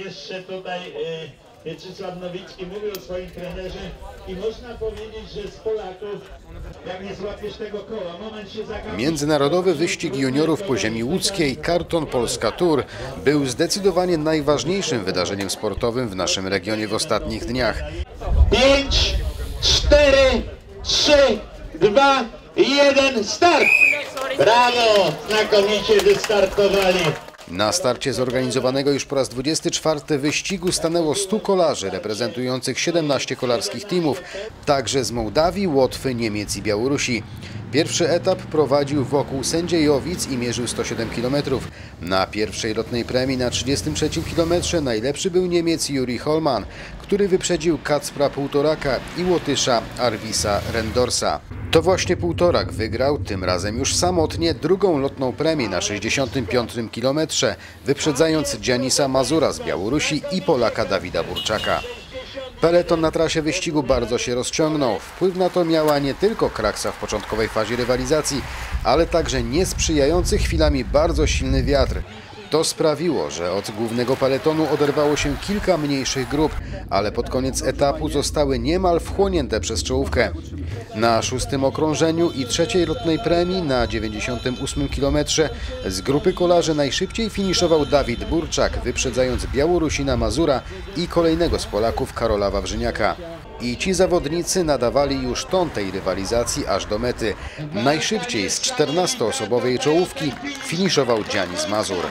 jeszcze tutaj Mieczysław Nowicki mówił o swoim trenerze i można powiedzieć, że z Polaków, jak nie złapiesz tego koła, moment się zagapi. Międzynarodowy wyścig juniorów po ziemi łódzkiej Karton Polska Tour był zdecydowanie najważniejszym wydarzeniem sportowym w naszym regionie w ostatnich dniach. 5, 4, 3, 2, 1, start! Brawo! Znakomicie wystartowali. Na starcie zorganizowanego już po raz 24 wyścigu stanęło 100 kolarzy reprezentujących 17 kolarskich teamów, także z Mołdawii, Łotwy, Niemiec i Białorusi. Pierwszy etap prowadził wokół Sędziejowic i mierzył 107 km. Na pierwszej lotnej premii na 33 km najlepszy był Niemiec Juri Holman, który wyprzedził Kacpra Półtoraka i Łotysza Arvisa Rendorsa. To właśnie Półtorak wygrał, tym razem już samotnie, drugą lotną premię na 65 km, wyprzedzając Dzianisa Mazura z Białorusi i Polaka Dawida Burczaka. Peleton na trasie wyścigu bardzo się rozciągnął. Wpływ na to miała nie tylko kraksa w początkowej fazie rywalizacji, ale także niesprzyjający chwilami bardzo silny wiatr. To sprawiło, że od głównego peletonu oderwało się kilka mniejszych grup, ale pod koniec etapu zostały niemal wchłonięte przez czołówkę. Na 6. okrążeniu i trzeciej lotnej premii na 98 km z grupy kolarzy najszybciej finiszował Dawid Burczak, wyprzedzając Białorusina Mazura i kolejnego z Polaków Karola Wawrzyniaka. I ci zawodnicy nadawali już ton tej rywalizacji aż do mety. Najszybciej z 14-osobowej czołówki finiszował Dzianis Mazur.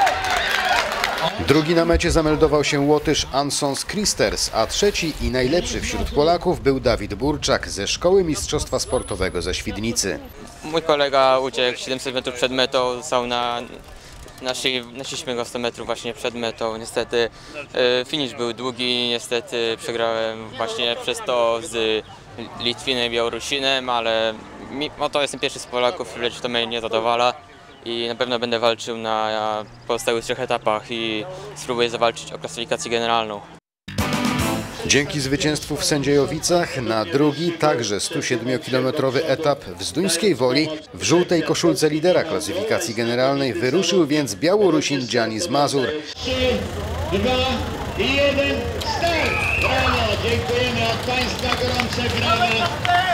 Drugi na mecie zameldował się Łotysz Ansons Kristers, a trzeci i najlepszy wśród Polaków był Dawid Burczak ze Szkoły Mistrzostwa Sportowego ze Świdnicy. Mój kolega uciekł 700 metrów przed metą, stał naszliśmy go 100 metrów właśnie przed metą. Niestety finisz był długi, niestety przegrałem właśnie przez to z Litwinem i Białorusinem, ale to jestem pierwszy z Polaków, lecz to mnie nie zadowala. I na pewno będę walczył na pozostałych 3 etapach i spróbuję zawalczyć o klasyfikację generalną. Dzięki zwycięstwu w Sędziejowicach na drugi, także 107-kilometrowy etap w Zduńskiej Woli w żółtej koszulce lidera klasyfikacji generalnej wyruszył więc Białorusin Dzianis Mazur. 3, 2, 1, start! Brawo! Dziękujemy od Państwa, gorące brawa!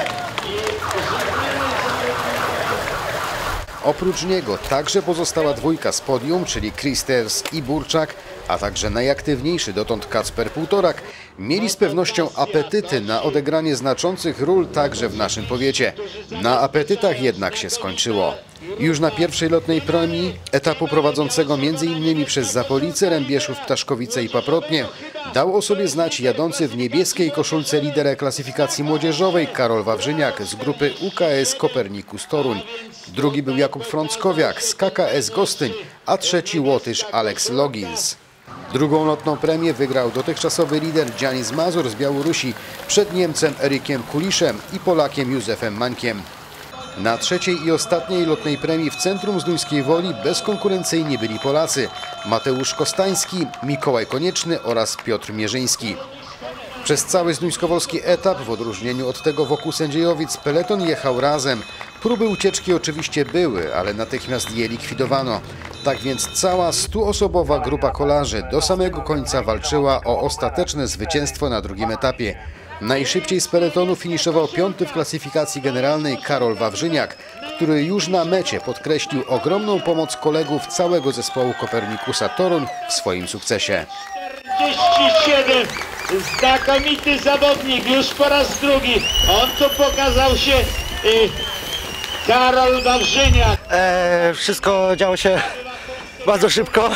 Oprócz niego także pozostała dwójka z podium, czyli Kristers i Burczak, a także najaktywniejszy dotąd Kacper Półtorak, mieli z pewnością apetyty na odegranie znaczących ról także w naszym powiecie. Na apetytach jednak się skończyło. Już na pierwszej lotnej premii, etapu prowadzącego m.in. przez Zapolice, Rębieszów, Ptaszkowice i Paprotnie, dał o sobie znać jadący w niebieskiej koszulce lider klasyfikacji młodzieżowej Karol Wawrzyniak z grupy UKS Kopernikus Toruń. Drugi był Jakub Frąckowiak z KKS Gostyń, a trzeci Łotysz Alex Logins. Drugą lotną premię wygrał dotychczasowy lider Dzianis Mazur z Białorusi przed Niemcem Erykiem Kuliszem i Polakiem Józefem Mańkiem. Na trzeciej i ostatniej lotnej premii w centrum Zduńskiej Woli bezkonkurencyjni byli Polacy Mateusz Kostański, Mikołaj Konieczny oraz Piotr Mierzyński. Przez cały zduńskowolski etap, w odróżnieniu od tego wokół Sędziejowic, peleton jechał razem. Próby ucieczki oczywiście były, ale natychmiast je likwidowano. Tak więc cała 100-osobowa grupa kolarzy do samego końca walczyła o ostateczne zwycięstwo na drugim etapie. Najszybciej z peletonu finiszował 5. w klasyfikacji generalnej Karol Wawrzyniak, który już na mecie podkreślił ogromną pomoc kolegów całego zespołu Kopernikusa Toruń w swoim sukcesie. 47, znakomity zawodnik, już po raz drugi. On tu pokazał się, Karol Wawrzyniak. Wszystko działo się bardzo szybko.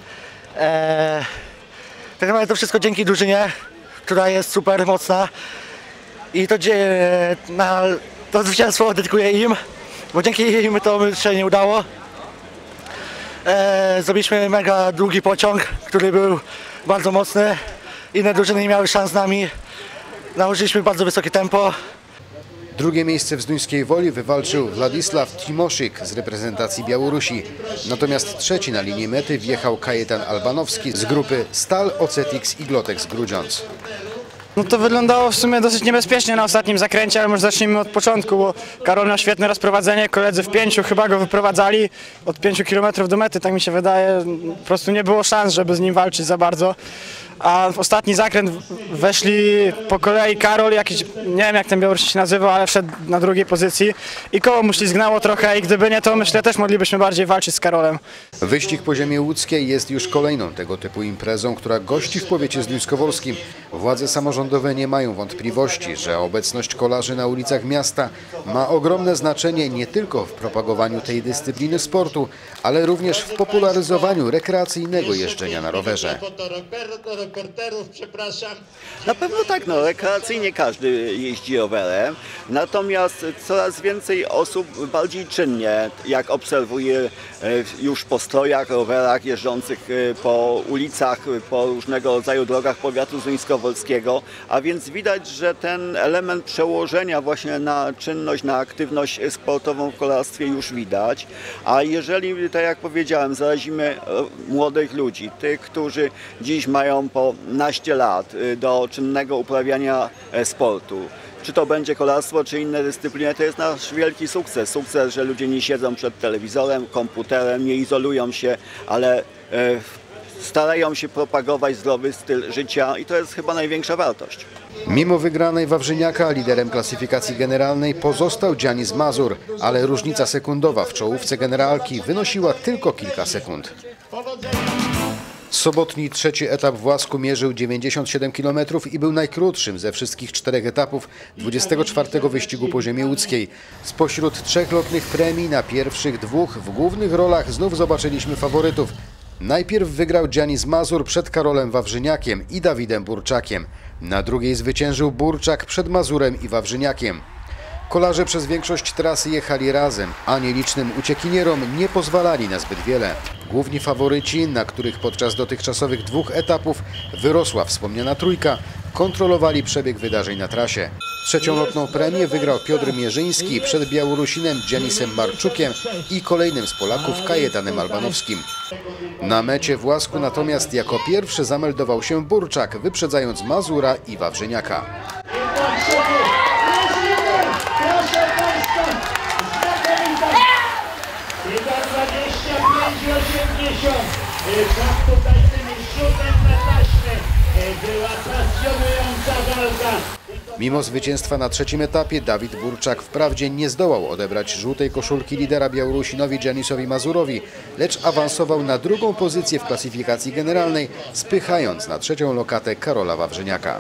Tak naprawdę to wszystko dzięki drużynie, która jest super mocna i to zwycięstwo dedykuję im, bo dzięki im to się nie udało. Zrobiliśmy mega długi pociąg, który był bardzo mocny. Inne drużyny nie miały szans z nami. Nałożyliśmy bardzo wysokie tempo. Drugie miejsce w Zduńskiej Woli wywalczył Władysław Timoszyk z reprezentacji Białorusi. Natomiast trzeci na linii mety wjechał Kajetan Albanowski z grupy Stal Ocetix i Glotex Grudziądz. No to wyglądało w sumie dosyć niebezpiecznie na ostatnim zakręcie, ale może zacznijmy od początku, bo Karol miał świetne rozprowadzenie, koledzy w 5 chyba go wyprowadzali od 5 km do mety, tak mi się wydaje. Po prostu nie było szans, żeby z nim walczyć za bardzo. A w ostatni zakręt weszli po kolei Karol, jakiś, nie wiem jak ten Białoruś się nazywał, ale wszedł na drugiej pozycji i koło mu ślizgnęło trochę i gdyby nie to, myślę, też moglibyśmy bardziej walczyć z Karolem. Wyścig po ziemi łódzkiej jest już kolejną tego typu imprezą, która gości w powiecie zduńskowolskim. Władze samorządowe nie mają wątpliwości, że obecność kolarzy na ulicach miasta ma ogromne znaczenie nie tylko w propagowaniu tej dyscypliny sportu, ale również w popularyzowaniu rekreacyjnego jeżdżenia na rowerze. Reporterów, przepraszam. Na pewno tak, no, rekreacyjnie każdy jeździ rowerem, natomiast coraz więcej osób bardziej czynnie, jak obserwuję już po strojach, rowerach jeżdżących po ulicach, po różnego rodzaju drogach powiatu zduńskowolskiego, a więc widać, że ten element przełożenia właśnie na czynność, na aktywność sportową w kolarstwie już widać, a jeżeli, tak jak powiedziałem, zarazimy młodych ludzi, tych, którzy dziś mają po naście lat do czynnego uprawiania sportu, czy to będzie kolarstwo, czy inne dyscypliny, to jest nasz wielki sukces. Sukces, że ludzie nie siedzą przed telewizorem, komputerem, nie izolują się, ale starają się propagować zdrowy styl życia i to jest chyba największa wartość. Mimo wygranej Wawrzyniaka liderem klasyfikacji generalnej pozostał Giannis Mazur, ale różnica sekundowa w czołówce generalki wynosiła tylko kilka sekund. Sobotni trzeci etap w Łasku mierzył 97 km i był najkrótszym ze wszystkich 4 etapów 24. wyścigu po ziemi łódzkiej. Spośród 3 lotnych premii na pierwszych 2 w głównych rolach znów zobaczyliśmy faworytów. Najpierw wygrał Giannis Mazur przed Karolem Wawrzyniakiem i Dawidem Burczakiem. Na drugiej zwyciężył Burczak przed Mazurem i Wawrzyniakiem. Kolarze przez większość trasy jechali razem, a nielicznym uciekinierom nie pozwalali na zbyt wiele. Główni faworyci, na których podczas dotychczasowych 2 etapów wyrosła wspomniana trójka, kontrolowali przebieg wydarzeń na trasie. Trzecią lotną premię wygrał Piotr Mierzyński przed Białorusinem Dzianisem Marczukiem i kolejnym z Polaków Kajetanem Albanowskim. Na mecie w Łasku natomiast jako pierwszy zameldował się Burczak, wyprzedzając Mazura i Wawrzyniaka. Proszę Państwa, znakomita. 25,80. Tak tutaj tym rzutem na taśmę była pasjonująca walka. Mimo zwycięstwa na trzecim etapie Dawid Burczak wprawdzie nie zdołał odebrać żółtej koszulki lidera Białorusinowi Giannisowi Mazurowi, lecz awansował na drugą pozycję w klasyfikacji generalnej, spychając na trzecią lokatę Karola Wawrzyniaka.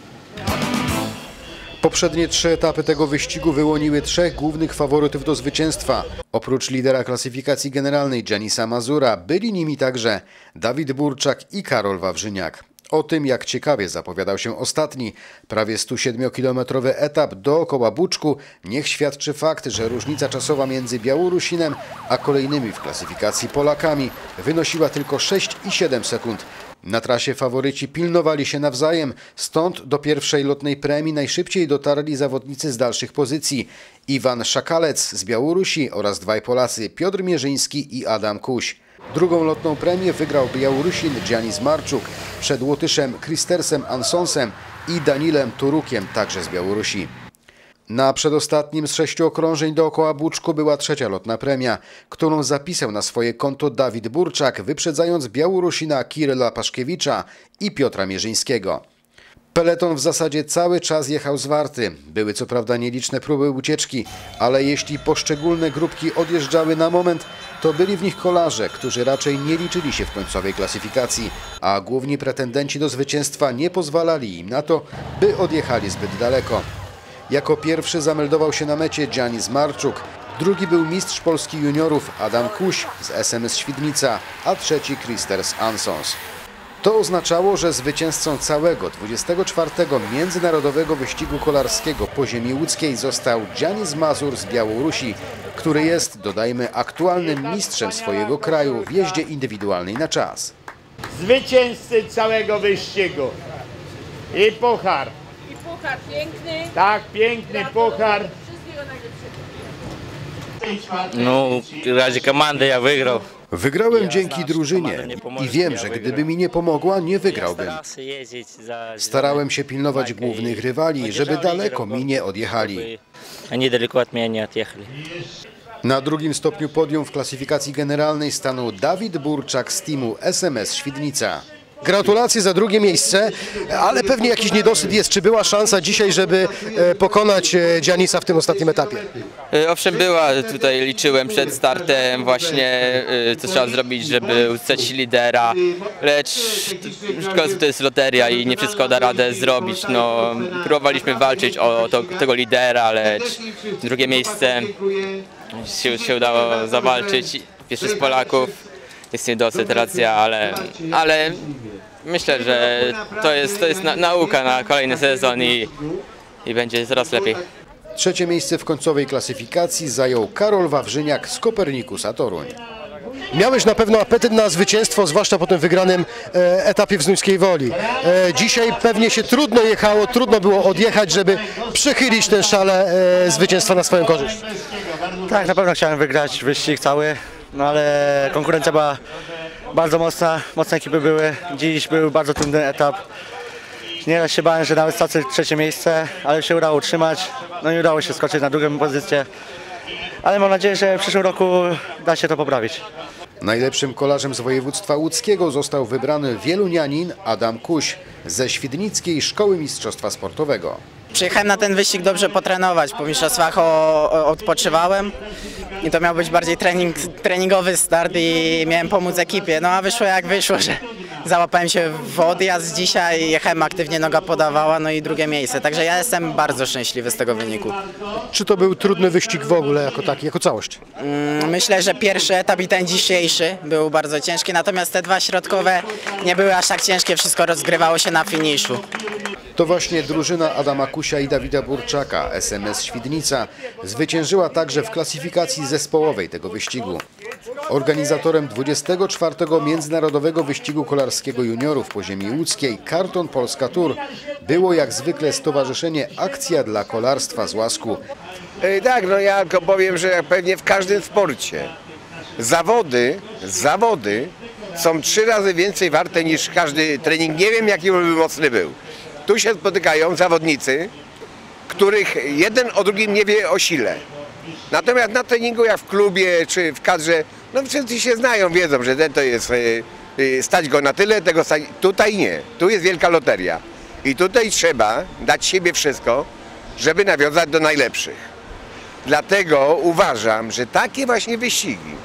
Poprzednie 3 etapy tego wyścigu wyłoniły 3 głównych faworytów do zwycięstwa. Oprócz lidera klasyfikacji generalnej Giannisa Mazura byli nimi także Dawid Burczak i Karol Wawrzyniak. O tym, jak ciekawie zapowiadał się ostatni, prawie 107-kilometrowy etap dookoła Buczku, niech świadczy fakt, że różnica czasowa między Białorusinem a kolejnymi w klasyfikacji Polakami wynosiła tylko 6 i 7 sekund. Na trasie faworyci pilnowali się nawzajem, stąd do pierwszej lotnej premii najszybciej dotarli zawodnicy z dalszych pozycji. Iwan Szakalec z Białorusi oraz 2 Polacy, Piotr Mierzyński i Adam Kuś. Drugą lotną premię wygrał Białorusin Giannis Marczuk przed Łotyszem Kristersem Ansonsem i Danilem Turukiem, także z Białorusi. Na przedostatnim z 6 okrążeń dookoła Buczku była trzecia lotna premia, którą zapisał na swoje konto Dawid Burczak, wyprzedzając Białorusina Kiryla Paszkiewicza i Piotra Mierzyńskiego. Peleton w zasadzie cały czas jechał zwarty. Były co prawda nieliczne próby ucieczki, ale jeśli poszczególne grupki odjeżdżały na moment, to byli w nich kolarze, którzy raczej nie liczyli się w końcowej klasyfikacji, a główni pretendenci do zwycięstwa nie pozwalali im na to, by odjechali zbyt daleko. Jako pierwszy zameldował się na mecie Giannis Marczuk, drugi był mistrz Polski juniorów Adam Kuś z SMS Świdnica, a trzeci Kristers Ansons. To oznaczało, że zwycięzcą całego 24. Międzynarodowego Wyścigu Kolarskiego po ziemi łódzkiej został Giannis Mazur z Białorusi, który jest, dodajmy, aktualnym mistrzem swojego kraju w jeździe indywidualnej na czas. Zwycięzcy całego wyścigu. I puchar. I puchar piękny. Tak, piękny puchar. Wszystkiego najlepszego. Ну, ради команды я выиграл. Wygrałem dzięki drużynie i wiem, że gdyby mi nie pomogła, nie wygrałbym. Starałem się pilnować głównych rywali, żeby daleko mi nie odjechali. Они далеко от меня не отъехали. Na drugim stopniu podium w klasyfikacji generalnej stanął Dawid Burczak z teamu SMS Świdnica. Gratulacje za drugie miejsce, ale pewnie jakiś niedosyt jest. Czy była szansa dzisiaj, żeby pokonać Giannisa w tym ostatnim etapie? Owszem była, tutaj liczyłem przed startem właśnie co trzeba zrobić, żeby uzyskać lidera, lecz to jest loteria i nie wszystko da radę zrobić. No, próbowaliśmy walczyć o tego lidera, lecz drugie miejsce się udało zawalczyć. Pierwszy z Polaków, jest niedosyt, racja, ale myślę, że to jest nauka na kolejny sezon i będzie coraz lepiej. Trzecie miejsce w końcowej klasyfikacji zajął Karol Wawrzyniak z Kopernikusa Toruń. Miałeś na pewno apetyt na zwycięstwo, zwłaszcza po tym wygranym etapie w Zduńskiej Woli. Dzisiaj pewnie się trudno jechało, trudno było odjechać, żeby przechylić ten szale zwycięstwa na swoją korzyść. Tak, na pewno chciałem wygrać wyścig cały, no ale konkurencja była bardzo mocna, mocne ekipy były. Dziś był bardzo trudny etap. Nieraz się bałem, że nawet stracę trzecie miejsce, ale się udało utrzymać. No i udało się skoczyć na drugą pozycję. Ale mam nadzieję, że w przyszłym roku da się to poprawić. Najlepszym kolarzem z województwa łódzkiego został wybrany wielunianin Adam Kuś ze Świdnickiej Szkoły Mistrzostwa Sportowego. Przyjechałem na ten wyścig dobrze potrenować. Po mistrzostwach odpoczywałem i to miał być bardziej treningowy start i miałem pomóc ekipie. No a wyszło jak wyszło, że załapałem się w odjazd dzisiaj, jechałem aktywnie, noga podawała, no i drugie miejsce. Także ja jestem bardzo szczęśliwy z tego wyniku. Czy to był trudny wyścig w ogóle jako taki, jako całość? Myślę, że pierwszy etap i ten dzisiejszy był bardzo ciężki, natomiast te dwa środkowe nie były aż tak ciężkie, wszystko rozgrywało się na finiszu. To właśnie drużyna Adama Kusia i Dawida Burczaka, SMS Świdnica, zwyciężyła także w klasyfikacji zespołowej tego wyścigu. Organizatorem 24. Międzynarodowego Wyścigu Kolarskiego Juniorów po ziemi łódzkiej Karton Polska Tour było jak zwykle Stowarzyszenie Akcja dla Kolarstwa z Łasku. Tak, no ja tylko powiem, że pewnie w każdym sporcie zawody są 3 razy więcej warte niż każdy trening. Nie wiem, jaki by mocny był. Tu się spotykają zawodnicy, których jeden o drugim nie wie o sile. Natomiast na treningu, jak w klubie czy w kadrze, no wszyscy się znają, wiedzą, że ten to jest, stać go na tyle, tego stać. Tutaj nie. Tu jest wielka loteria. I tutaj trzeba dać siebie wszystko, żeby nawiązać do najlepszych. Dlatego uważam, że takie właśnie wyścigi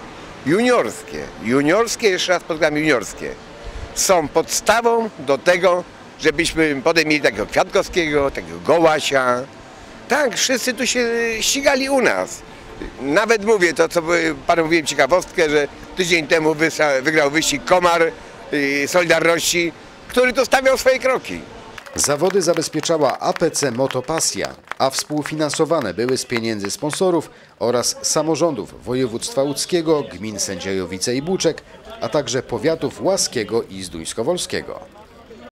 juniorskie, jeszcze raz podkreślam, juniorskie, są podstawą do tego, żebyśmy potem mieli takiego Kwiatkowskiego, takiego Gołasia. Tak, wszyscy tu się ścigali u nas. Nawet mówię to, co panu mówiłem, ciekawostkę, że tydzień temu wygrał wyścig Komar Solidarności, który tu stawiał swoje kroki. Zawody zabezpieczała APC Motopasja, a współfinansowane były z pieniędzy sponsorów oraz samorządów województwa łódzkiego, gmin Sędziojowice i Buczek, a także powiatów łaskiego i zduńskowolskiego.